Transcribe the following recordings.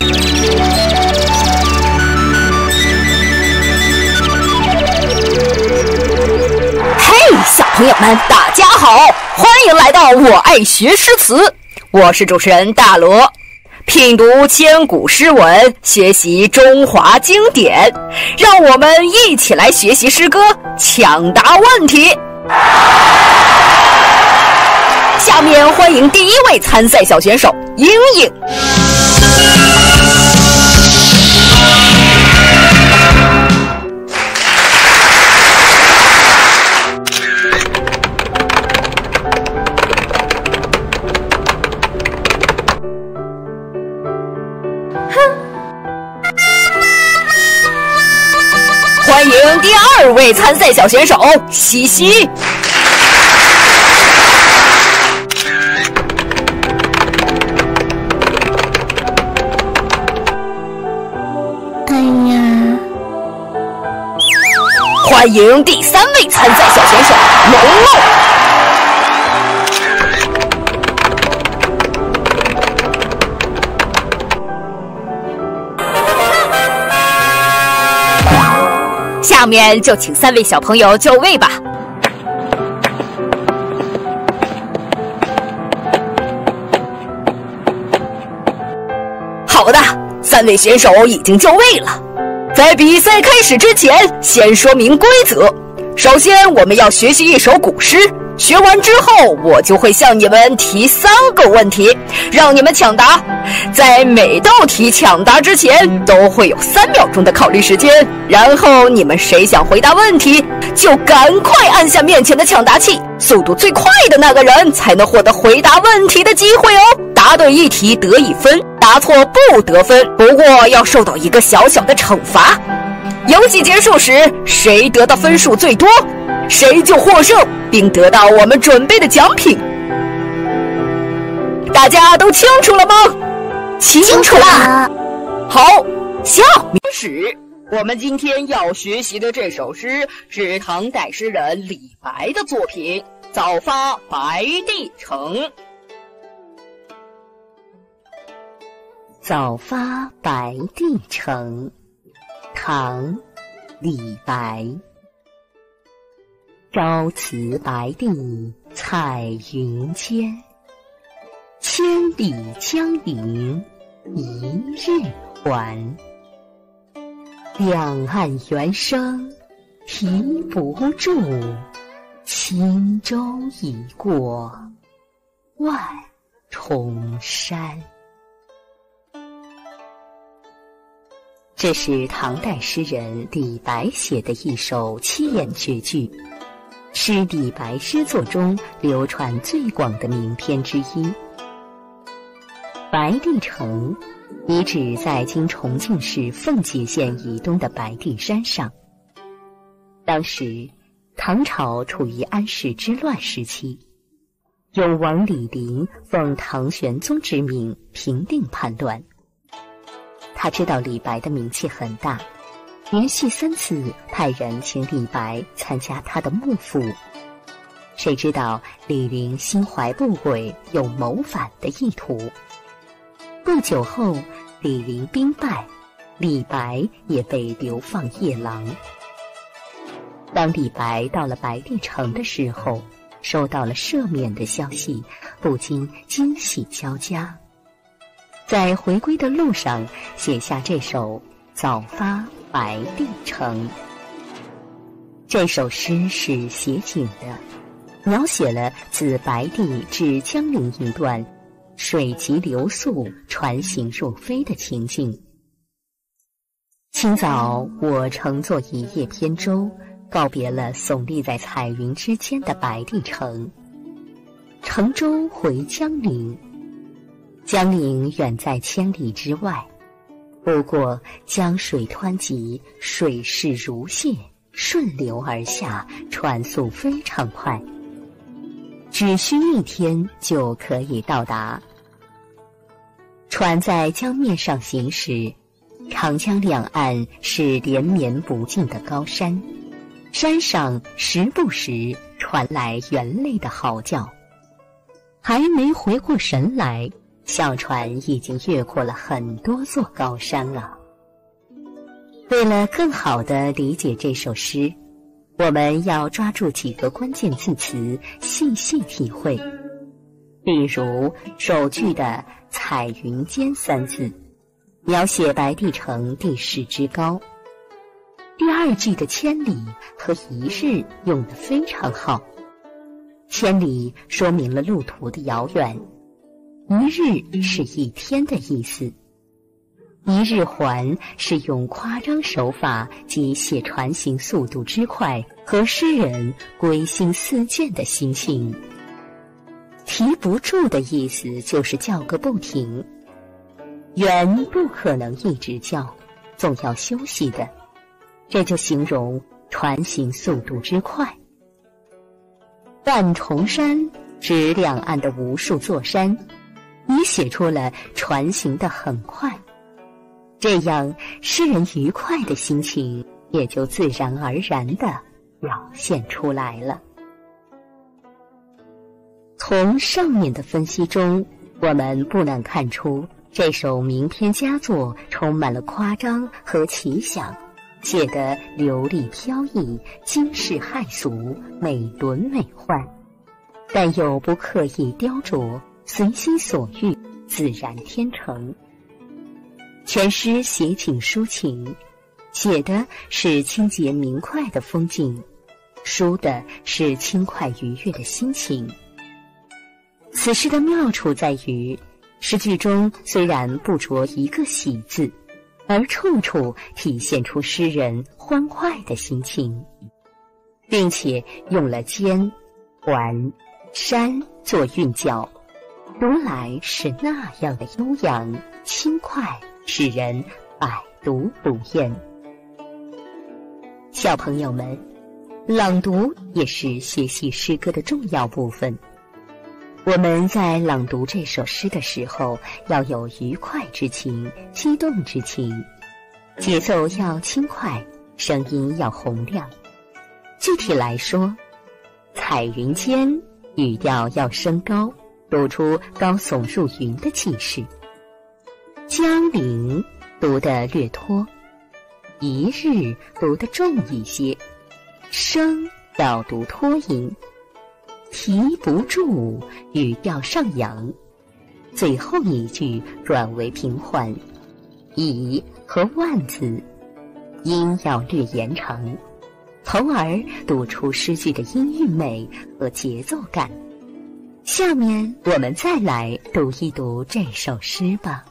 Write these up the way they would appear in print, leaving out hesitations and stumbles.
小朋友们，大家好，欢迎来到我爱学诗词，我是主持人大罗。品读千古诗文，学习中华经典，让我们一起来学习诗歌，抢答问题。下面欢迎第一位参赛小选手英英。欢迎第二位参赛小选手西西。欢迎第三位参赛小选手龙龙。下面就请三位小朋友就位吧。好的，三位选手已经就位了。在比赛开始之前，先说明规则。首先，我们要学习一首古诗，学完之后，我就会向你们提3个问题，让你们抢答。在每道题抢答之前，都会有3秒钟的考虑时间。然后你们谁想回答问题，就赶快按下面前的抢答器，速度最快的那个人才能获得回答问题的机会哦。答对一题得1分，答错不得分，不过要受到一个小小的惩罚。游戏结束时，谁得到分数最多，谁就获胜，并得到我们准备的奖品。大家都清楚了吗？清楚了。好，下面是我们今天要学习的这首诗，是唐代诗人李白的作品《早发白帝城》。 早发白帝城，唐·李白。朝辞白帝彩云间，千里江陵一日还。两岸猿声啼不住，轻舟已过万重山。这是唐代诗人李白写的一首7言绝句，是李白诗作中流传最广的名篇之一。白帝城遗址在今重庆市奉节县以东的白帝山上。当时唐朝处于安史之乱时期，永王李璘奉唐玄宗之命平定叛乱。他知道李白的名气很大，连续3次派人请李白参加他的幕府。谁知道李璘心怀不轨，有谋反的意图。不久后，李璘兵败，李白也被流放夜郎。当李白到了白帝城的时候，收到了赦免的消息，不禁惊喜交加。在回归的路上，写下这首《早发白帝城》。这首诗是写景的，描写了自白帝至江陵一段水急流速、船行若飞的情景。清早，我乘坐一叶扁舟，告别了耸立在彩云之间的白帝城，乘舟回江陵。江陵远在千里之外，不过江水湍急，水势如泻，顺流而下，船速非常快，只需1天就可以到达。船在江面上行驶，长江两岸是连绵不尽的高山，山上时不时传来猿类的嚎叫。还没回过神来， 小船已经越过了很多座高山了。为了更好地理解这首诗，我们要抓住几个关键字词，细细体会。例如首句的彩云间三字，描写白帝城地势之高。第二句的千里和一日用得非常好，千里说明了路途的遥远，一日是一天的意思。一日还是用夸张手法及写船行速度之快和诗人归心似箭的心情。提不住的意思就是叫个不停，猿不可能一直叫，总要休息的，这就形容船行速度之快。半重山指两岸的无数座山，你写出了船行得很快，这样诗人愉快的心情也就自然而然地表现出来了。从上面的分析中，我们不难看出这首名篇佳作充满了夸张和奇想，写得流利飘逸，惊世骇俗，美轮美奂，但又不刻意雕琢，随心所欲，自然天成。全诗写景抒情，写的是清洁明快的风景，抒的是轻快愉悦的心情。此诗的妙处在于，诗句中虽然不着一个喜字，而处处体现出诗人欢快的心情，并且用了间、环、山做韵脚，读来是那样的悠扬轻快，使人百读不厌。小朋友们，朗读也是学习诗歌的重要部分。我们在朗读这首诗的时候，要有愉快之情、激动之情，节奏要轻快，声音要洪亮。具体来说，彩云间语调要升高，读出高耸入云的气势；江陵读得略拖，一日读得重一些，声要读拖音，提不住语调上扬，最后一句转为平缓，以和万字音要略延长，从而读出诗句的音韵美和节奏感。下面我们再来读一读这首诗吧。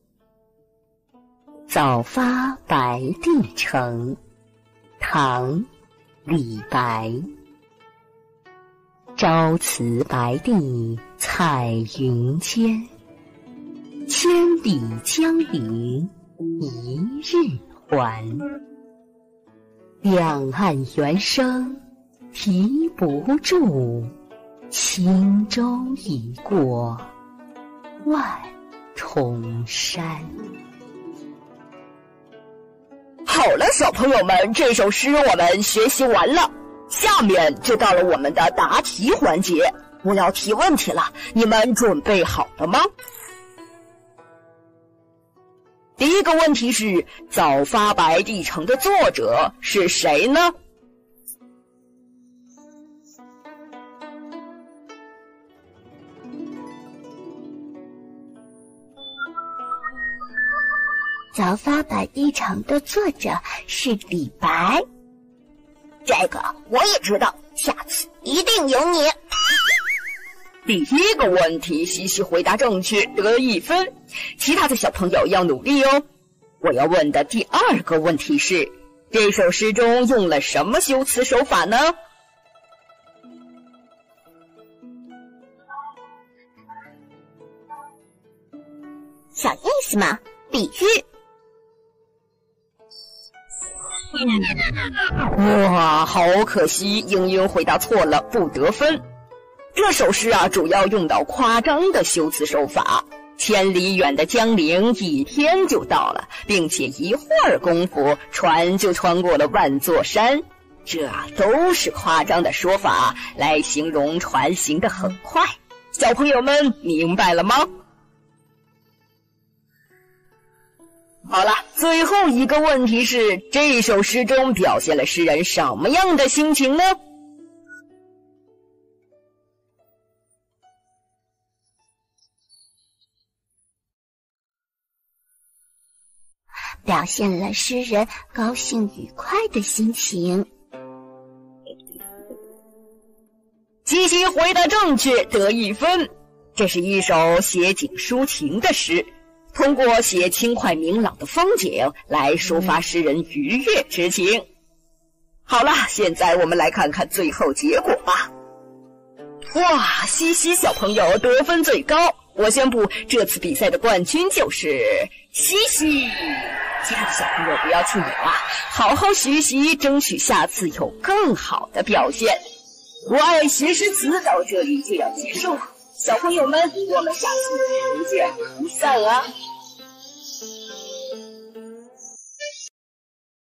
早发白帝城，唐·李白。朝辞白帝彩云间，千里江陵一日还。两岸猿声啼不住，轻舟已过万重山。 好了，小朋友们，这首诗我们学习完了，下面就到了我们的答题环节，我要提问题了，你们准备好了吗？第一个问题是，早发白帝城的作者是谁呢？ 早发白帝城的作者是李白。这个我也知道，下次一定有你。 第一个问题西西回答正确，得1分，其他的小朋友要努力哦。我要问的第二个问题是，这首诗中用了什么修辞手法呢？ 小意思嘛，比喻。 哇，好可惜，英英回答错了，不得分。这首诗啊，主要用到夸张的修辞手法，千里远的江陵一天就到了，并且一会儿功夫船就穿过了万座山，这都是夸张的说法来形容船行得很快。小朋友们明白了吗？ 好了，最后一个问题是，这首诗中表现了诗人什么样的心情呢？ 表现了诗人高兴愉快的心情。 西西回答正确，得1分。这是一首写景抒情的诗，通过写轻快明朗的风景来抒发诗人愉悦之情。好了，现在我们来看看最后结果吧。哇，西西小朋友得分最高，我宣布这次比赛的冠军就是西西。其他的小朋友不要气馁啊，好好学习，争取下次有更好的表现。我爱学诗词到这里就要结束了，小朋友们，我们下次不见不散啊！